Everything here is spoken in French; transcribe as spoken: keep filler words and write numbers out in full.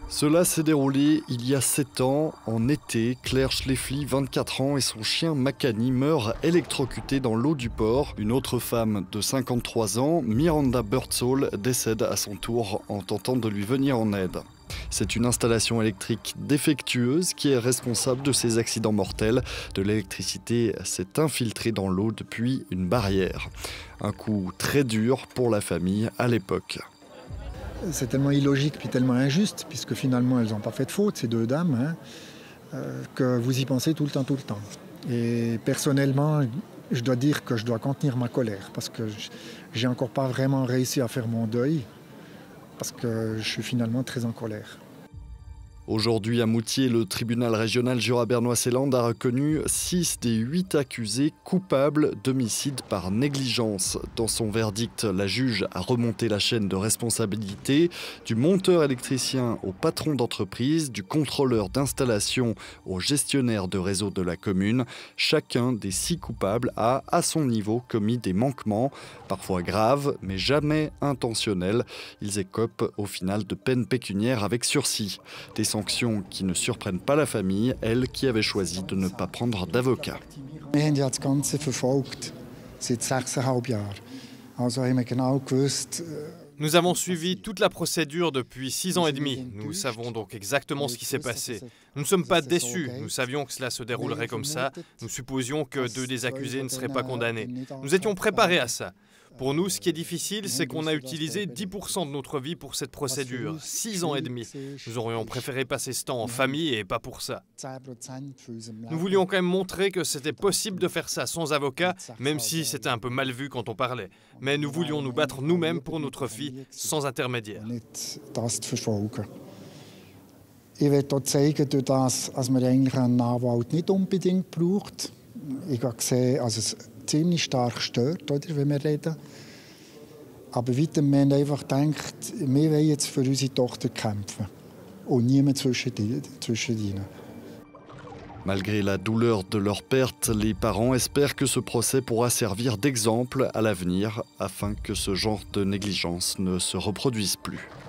Cela s'est déroulé il y a sept ans, en été. Claire Schlefly, vingt-quatre ans, et son chien Makani meurent électrocutés dans l'eau du port. Une autre femme de cinquante-trois ans, Miranda Birdsall, décède à son tour en tentant de lui venir en aide. C'est une installation électrique défectueuse qui est responsable de ces accidents mortels. De l'électricité s'est infiltrée dans l'eau depuis une barrière. Un coup très dur pour la famille à l'époque. C'est tellement illogique puis tellement injuste, puisque finalement elles n'ont pas fait de faute, ces deux dames, hein, euh, que vous y pensez tout le temps, tout le temps. Et personnellement, je dois dire que je dois contenir ma colère, parce que j'ai encore pas vraiment réussi à faire mon deuil, parce que je suis finalement très en colère. Aujourd'hui, à Moutier, le tribunal régional Jura-Bernois-Seeland a reconnu six des huit accusés coupables d'homicide par négligence. Dans son verdict, la juge a remonté la chaîne de responsabilité du monteur électricien au patron d'entreprise, du contrôleur d'installation au gestionnaire de réseau de la commune. Chacun des six coupables a, à son niveau, commis des manquements, parfois graves, mais jamais intentionnels. Ils écopent au final de peines pécuniaires avec sursis. Des sanctions qui ne surprennent pas la famille, elle qui avait choisi de ne pas prendre d'avocat. Wir haben ja das Ganze verfolgt, seit sechseinhalb Jahren. Also haben wir genau gewusst. Nous avons suivi toute la procédure depuis six ans et demi. Nous savons donc exactement ce qui s'est passé. Nous ne sommes pas déçus. Nous savions que cela se déroulerait comme ça. Nous supposions que deux des accusés ne seraient pas condamnés. Nous étions préparés à ça. Pour nous, ce qui est difficile, c'est qu'on a utilisé dix pour cent de notre vie pour cette procédure. Six ans et demi. Nous aurions préféré passer ce temps en famille et pas pour ça. Nous voulions quand même montrer que c'était possible de faire ça sans avocat, même si c'était un peu mal vu quand on parlait. Mais nous voulions nous battre nous-mêmes pour notre fille, sans intermédiaire. Ich will auch zeigen, durch das, dass man eigentlich einen Anwalt nicht unbedingt braucht. Ich habe gesehen, also es ziemlich stark stört, oder, wenn wir reden. Aber weiter, wir haben einfach gedacht, wir wollen jetzt für unsere Tochter kämpfen. Und niemand zwischen ihnen. Malgré la douleur de leur perte, les parents espèrent que ce procès pourra servir d'exemple à l'avenir afin que ce genre de négligence ne se reproduise plus.